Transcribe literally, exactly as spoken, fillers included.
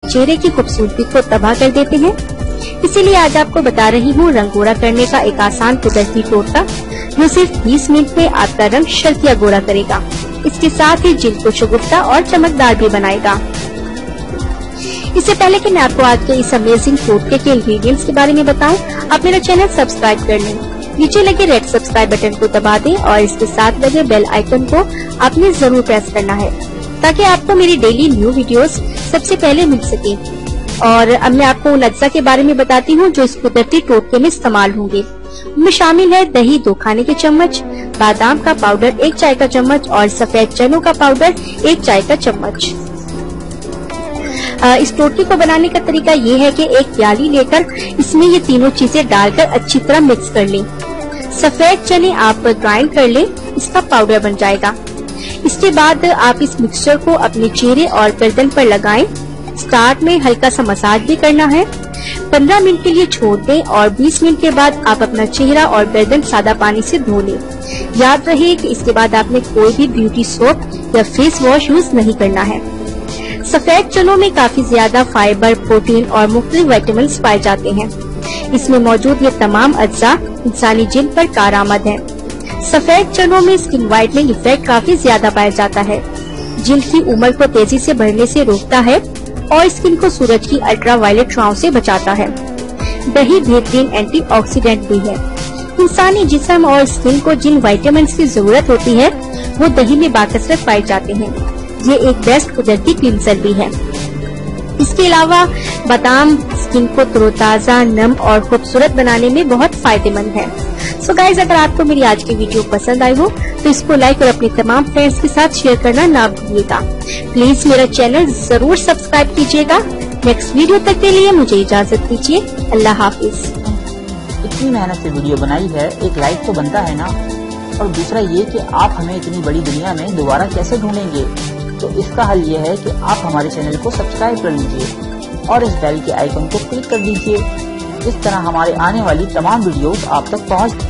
चेहरे की खूबसूरती को तबाह कर देते हैं। इसीलिए आज आपको बता रही हूँ रंग गोरा करने का एक आसान कुदरती टोटका जो सिर्फ बीस मिनट में आपका रंग शर्तिया गोरा करेगा। इसके साथ ही जिल्द को शगुफ्ता और चमकदार भी बनाएगा। इससे पहले कि मैं आपको आज के इस अमेजिंग टोटके के इंग्रेडिएंट्स के बारे में बताऊं, आप मेरा चैनल सब्सक्राइब कर लें। नीचे लगे रेड सब्सक्राइब बटन को दबा दें और इसके साथ लगे बेल आइकन को आपने जरूर प्रेस करना है ताकि आपको मेरी डेली न्यू वीडियोस सबसे पहले मिल सके। और अब मैं आपको उन अज्जा के बारे में बताती हूँ जो इस कुदरती टोटके में इस्तेमाल होंगे। उनमें शामिल है दही दो खाने के चम्मच, बादाम का पाउडर एक चाय का चम्मच और सफेद चनों का पाउडर एक चाय का चम्मच। इस टोटके को बनाने का तरीका ये है कि एक प्याली लेकर इसमें ये तीनों चीजें डालकर अच्छी तरह मिक्स कर लें। सफेद चने आप ग्राइंड कर लें, इसका पाउडर बन जाएगा। इसके बाद आप इस मिक्सचर को अपने चेहरे और गर्दन पर लगाएं। स्टार्ट में हल्का सा मसाज भी करना है। पंद्रह मिनट के लिए छोड़ दें और बीस मिनट के बाद आप अपना चेहरा और गर्दन सादा पानी से धो लें। याद रहे कि इसके बाद आपने कोई भी ब्यूटी सोप या फेस वॉश यूज नहीं करना है। सफेद चनों में काफी ज्यादा फाइबर, प्रोटीन और मुख्तलिफ विटामिन पाए जाते हैं। इसमें मौजूद ये तमाम अज्जा इंसानी जिल्द पर कारआमद हैं। सफेद चनों में स्किन वाइटनिंग इफेक्ट काफी ज्यादा पाया जाता है। जिल्द की उम्र को तेजी से बढ़ने से रोकता है और स्किन को सूरज की अल्ट्रावायलेट राहों से बचाता है। दही बेहतरीन एंटीऑक्सीडेंट भी है। इंसानी जिस्म और स्किन को जिन विटामिन की जरूरत होती है वो दही में बाकसरत पाए जाते हैं। ये एक बेस्ट कुदरती क्लींसर भी है। इसके अलावा बादाम स्किन को तरोताजा, नम और खूबसूरत बनाने में बहुत फायदेमंद है। सो गाइज, अगर आपको मेरी आज की वीडियो पसंद आई हो तो इसको लाइक और अपने तमाम फ्रेंड्स के साथ शेयर करना ना भूलिएगा। प्लीज मेरा चैनल जरूर सब्सक्राइब कीजिएगा। नेक्स्ट वीडियो तक के लिए मुझे इजाजत दीजिए। अल्लाह हाफिज। इतनी मेहनत से वीडियो बनाई है, एक लाइक तो बनता है ना। और दूसरा ये कि आप हमें इतनी बड़ी दुनिया में दोबारा कैसे ढूंढेंगे, तो इसका हल ये है कि आप हमारे चैनल को सब्सक्राइब कर लीजिए और इस बेल के आइकन को क्लिक कर दीजिए। इस तरह हमारे आने वाली तमाम वीडियोस आप तक पहुंच